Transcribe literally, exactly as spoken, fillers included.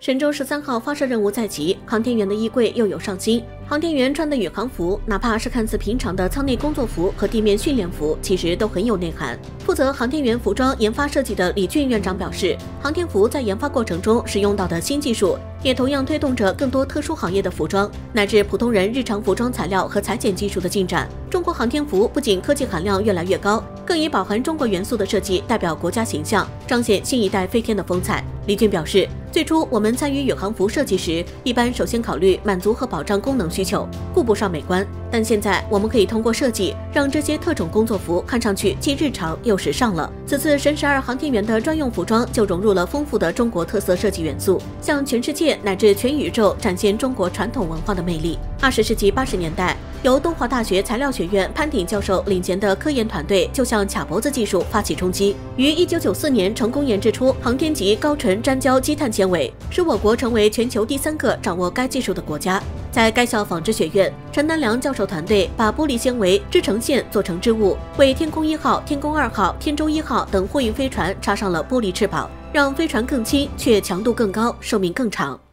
神舟十三号发射任务在即，航天员的衣柜又有上新。航天员穿的宇航服，哪怕是看似平常的舱内工作服和地面训练服，其实都很有内涵。负责航天员服装研发设计的李俊院长表示，航天服在研发过程中使用到的新技术，也同样推动着更多特殊行业的服装乃至普通人日常服装材料和裁剪技术的进展。中国航天服不仅科技含量越来越高，更以饱含中国元素的设计代表国家形象，彰显新一代飞天的风采。李俊表示，最初我们参与宇航服设计时，一般首先考虑满足和保障功能需求，顾不上美观。但现在我们可以通过设计，让这些特种工作服看上去既日常又时尚了。此次神十二航天员的专用服装就融入了丰富的中国特色设计元素，向全世界乃至全宇宙展现中国传统文化的魅力。二十世纪八十年代，由东华大学材料学院潘鼎教授领衔的科研团队就向卡脖子技术发起冲击，于一九九四年成功研制出航天级高纯粘胶积碳纤维，使我国成为全球第三个掌握该技术的国家。在该校纺织学院，陈南良教授团队把玻璃纤维织成线做成织物，为天宫一号、天宫二号、天舟一号等货运飞船插上了玻璃翅膀，让飞船更轻却强度更高，寿命更长。